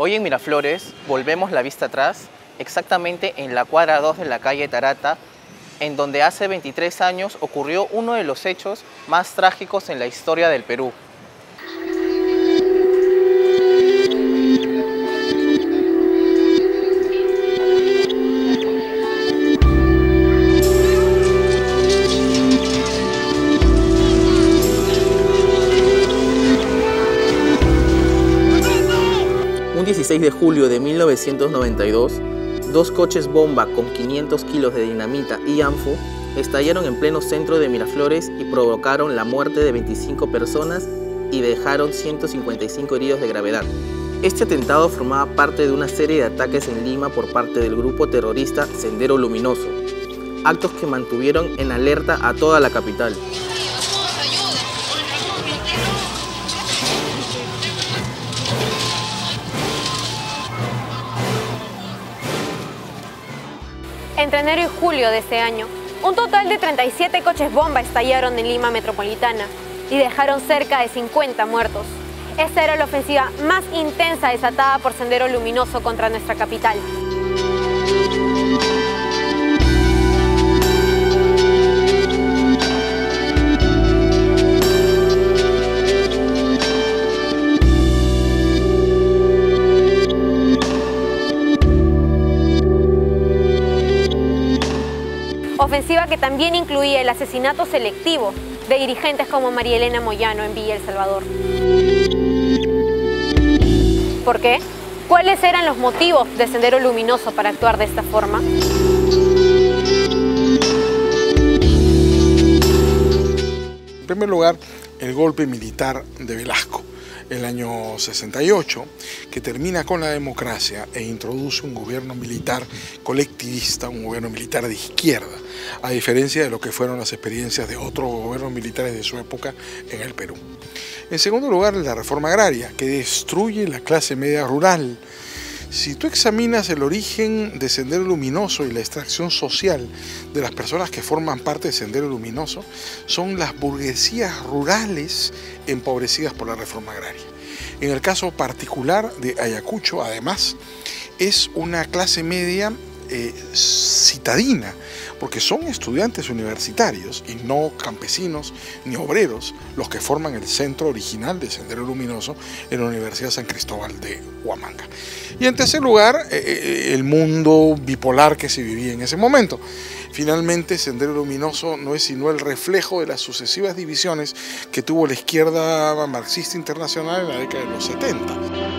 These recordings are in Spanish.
Hoy en Miraflores volvemos la vista atrás, exactamente en la cuadra 2 de la calle Tarata, en donde hace 23 años ocurrió uno de los hechos más trágicos en la historia del Perú. Un 16 de julio de 1992, dos coches bomba con 500 kilos de dinamita y ANFO estallaron en pleno centro de Miraflores y provocaron la muerte de 25 personas y dejaron 155 heridos de gravedad. Este atentado formaba parte de una serie de ataques en Lima por parte del grupo terrorista Sendero Luminoso, actos que mantuvieron en alerta a toda la capital. Entre enero y julio de ese año, un total de 37 coches bomba estallaron en Lima metropolitana y dejaron cerca de 50 muertos. Esta era la ofensiva más intensa desatada por Sendero Luminoso contra nuestra capital. Ofensiva que también incluía el asesinato selectivo de dirigentes como María Elena Moyano en Villa El Salvador. ¿Por qué? ¿Cuáles eran los motivos de Sendero Luminoso para actuar de esta forma? En primer lugar, el golpe militar de Velasco, el año 68, que termina con la democracia e introduce un gobierno militar colectivista, un gobierno militar de izquierda, a diferencia de lo que fueron las experiencias de otros gobiernos militares de su época en el Perú. En segundo lugar, la reforma agraria, que destruye la clase media rural. Si tú examinas el origen de Sendero Luminoso y la extracción social de las personas que forman parte de Sendero Luminoso, son las burguesías rurales empobrecidas por la reforma agraria. En el caso particular de Ayacucho, además, es una clase media citadina, porque son estudiantes universitarios y no campesinos ni obreros los que forman el centro original de Sendero Luminoso en la Universidad San Cristóbal de Huamanga. Y en tercer lugar, el mundo bipolar que se vivía en ese momento. Finalmente, Sendero Luminoso no es sino el reflejo de las sucesivas divisiones que tuvo la izquierda marxista internacional en la década de los 70.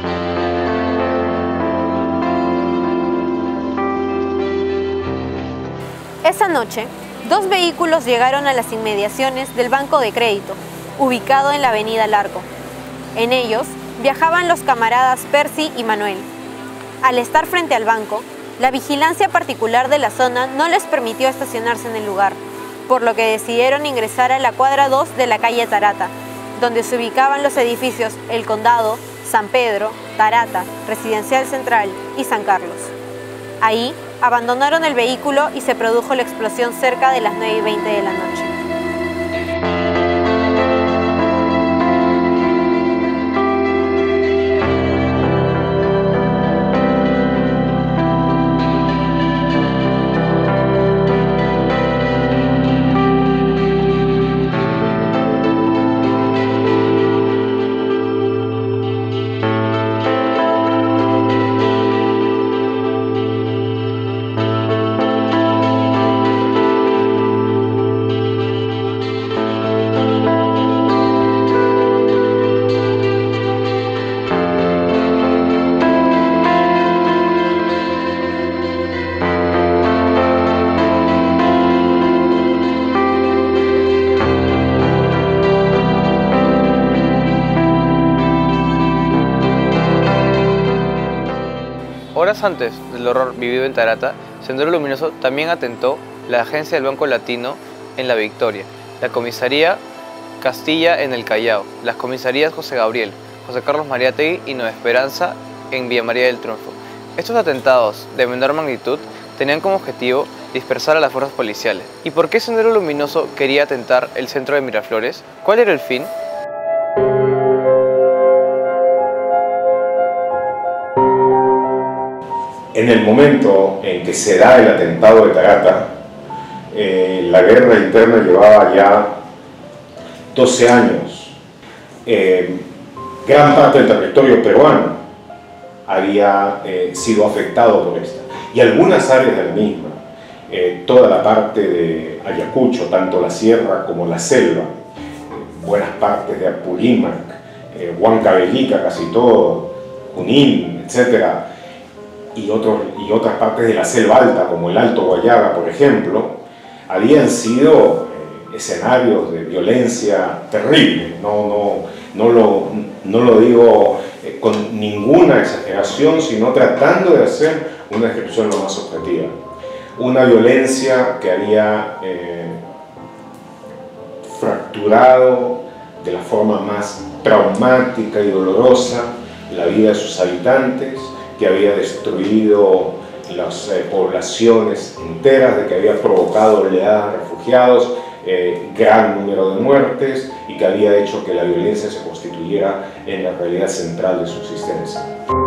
Esa noche, dos vehículos llegaron a las inmediaciones del Banco de Crédito, ubicado en la avenida Larco. En ellos viajaban los camaradas Percy y Manuel. Al estar frente al banco, la vigilancia particular de la zona no les permitió estacionarse en el lugar, por lo que decidieron ingresar a la cuadra 2 de la calle Tarata, donde se ubicaban los edificios El Condado, San Pedro, Tarata, Residencial Central y San Carlos. Ahí abandonaron el vehículo y se produjo la explosión cerca de las 9:20 de la noche. Horas antes del horror vivido en Tarata, Sendero Luminoso también atentó la agencia del Banco Latino en La Victoria, la comisaría Castilla en el Callao, las comisarías José Gabriel, José Carlos Mariátegui y Nueva Esperanza en Villa María del Triunfo. Estos atentados de menor magnitud tenían como objetivo dispersar a las fuerzas policiales. ¿Y por qué Sendero Luminoso quería atentar el centro de Miraflores? ¿Cuál era el fin? En el momento en que se da el atentado de Tarata, la guerra interna llevaba ya 12 años. Gran parte del territorio peruano había sido afectado por esta, y algunas áreas del misma, toda la parte de Ayacucho, tanto la sierra como la selva, buenas partes de Apurímac, Huancavelica, casi todo, Junín, etc., y otras partes de la selva alta, como el Alto Guayaga, por ejemplo, habían sido escenarios de violencia terrible. No lo digo con ninguna exageración, sino tratando de hacer una descripción lo más objetiva. Una violencia que había fracturado de la forma más traumática y dolorosa la vida de sus habitantes, que había destruido las poblaciones enteras, de que había provocado oleadas de refugiados, gran número de muertes, y que había hecho que la violencia se constituyera en la realidad central de su existencia.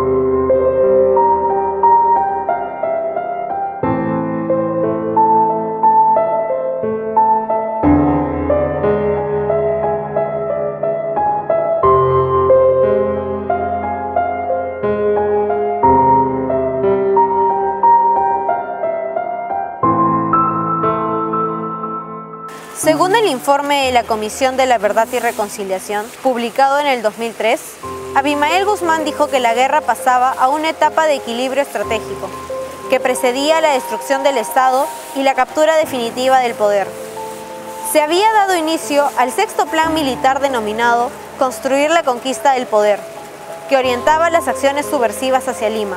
Según el informe de la Comisión de la Verdad y Reconciliación, publicado en el 2003, Abimael Guzmán dijo que la guerra pasaba a una etapa de equilibrio estratégico, que precedía la destrucción del Estado y la captura definitiva del poder. Se había dado inicio al sexto plan militar denominado Construir la conquista del poder, que orientaba las acciones subversivas hacia Lima.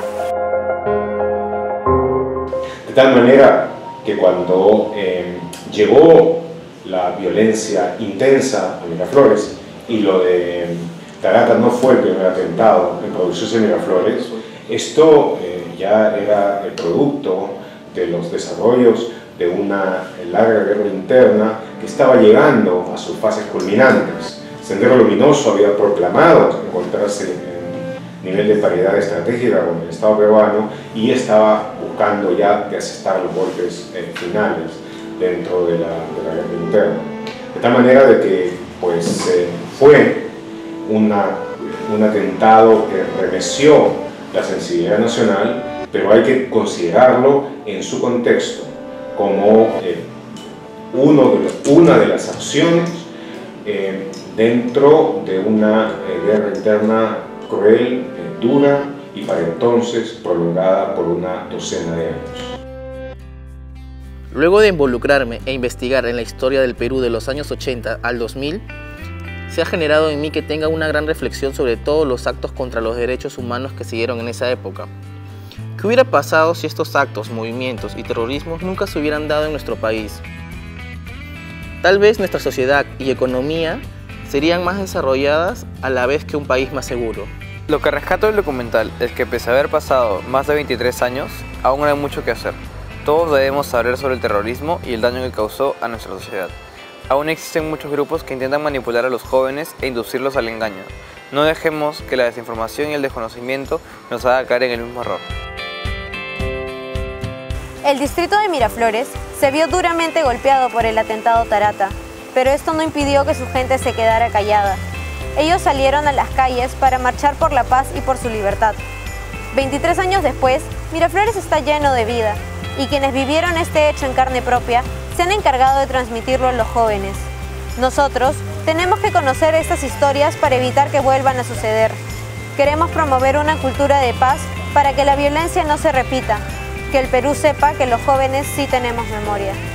De tal manera que cuando llegó la violencia intensa a Miraflores, y lo de Tarata no fue el primer atentado en producirse en Miraflores, esto ya era el producto de los desarrollos de una larga guerra interna que estaba llegando a sus fases culminantes. Sendero Luminoso había proclamado encontrarse en nivel de paridad estratégica con el Estado peruano y estaba buscando ya de asestar los golpes finales dentro de la guerra interna. De tal manera de que pues, fue un atentado que remeció la sensibilidad nacional, pero hay que considerarlo en su contexto como una de las acciones dentro de una guerra interna cruel, dura y para entonces prolongada por una docena de años. Luego de involucrarme e investigar en la historia del Perú de los años 80 al 2000, se ha generado en mí que tenga una gran reflexión sobre todos los actos contra los derechos humanos que siguieron en esa época. ¿Qué hubiera pasado si estos actos, movimientos y terrorismos nunca se hubieran dado en nuestro país? Tal vez nuestra sociedad y economía serían más desarrolladas a la vez que un país más seguro. Lo que rescato del documental es que pese a haber pasado más de 23 años, aún hay mucho que hacer. Todos debemos saber sobre el terrorismo y el daño que causó a nuestra sociedad. Aún existen muchos grupos que intentan manipular a los jóvenes e inducirlos al engaño. No dejemos que la desinformación y el desconocimiento nos haga caer en el mismo error. El distrito de Miraflores se vio duramente golpeado por el atentado Tarata, pero esto no impidió que su gente se quedara callada. Ellos salieron a las calles para marchar por la paz y por su libertad. 23 años después, Miraflores está lleno de vida, y quienes vivieron este hecho en carne propia se han encargado de transmitirlo a los jóvenes. Nosotros tenemos que conocer estas historias para evitar que vuelvan a suceder. Queremos promover una cultura de paz para que la violencia no se repita, que el Perú sepa que los jóvenes sí tenemos memoria.